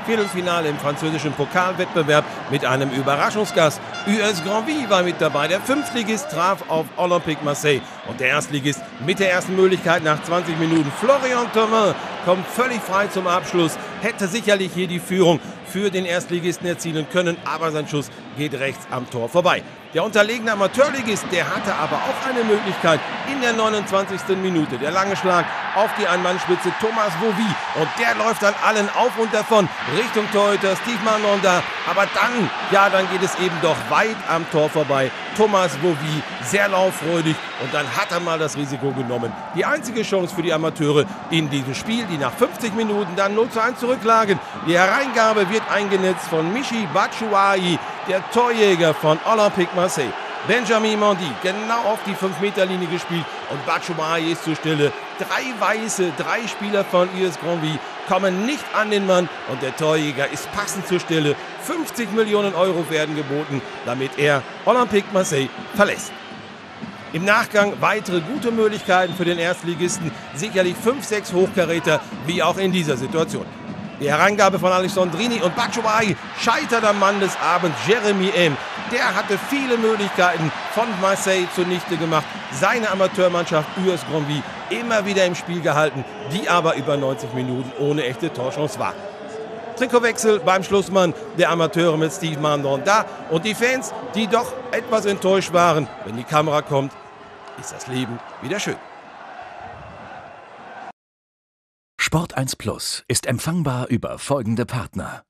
Viertelfinale im französischen Pokalwettbewerb mit einem Überraschungsgast. US Granville war mit dabei. Der Fünftligist traf auf Olympique Marseille. Und der Erstligist mit der ersten Möglichkeit nach 20 Minuten. Florian Thauvin kommt völlig frei zum Abschluss. Hätte sicherlich hier die Führung für den Erstligisten erzielen können, aber sein Schuss geht rechts am Tor vorbei. Der unterlegene Amateurligist, der hatte aber auch eine Möglichkeit in der 29. Minute. Der lange Schlag auf die Ein-Mann-Spitze Thomas Vauvy und der läuft an allen auf und davon Richtung Torhüter Steve Mandanda. Aber dann geht es eben doch weit am Tor vorbei. Thomas Vauvy sehr lauffreudig und dann hat er mal das Risiko genommen. Die einzige Chance für die Amateure in diesem Spiel, die nach 50 Minuten dann 0:1 zurücklagen. Die Hereingabe wird eingenetzt von Michy Batshuayi, der Torjäger von Olympique Marseille. Benjamin Mendy genau auf die 5-Meter-Linie gespielt und Batshuayi ist zur Stelle. 3 Spieler von US Granville kommen nicht an den Mann und der Torjäger ist passend zur Stelle. 50 Millionen Euro werden geboten, damit er Olympique Marseille verlässt. Im Nachgang weitere gute Möglichkeiten für den Erstligisten, sicherlich 5-6 Hochkaräter, wie auch in dieser Situation. Die Hereingabe von Alessandrini und Batshuayi scheitert am Mann des Abends, Jérémy M. Der hatte viele Möglichkeiten von Marseille zunichte gemacht. Seine Amateurmannschaft US Granville immer wieder im Spiel gehalten, die aber über 90 Minuten ohne echte Torchance war. Trikotwechsel beim Schlussmann der Amateure mit Steve Mandanda und die Fans, die doch etwas enttäuscht waren. Wenn die Kamera kommt, ist das Leben wieder schön. Sport1 Plus ist empfangbar über folgende Partner: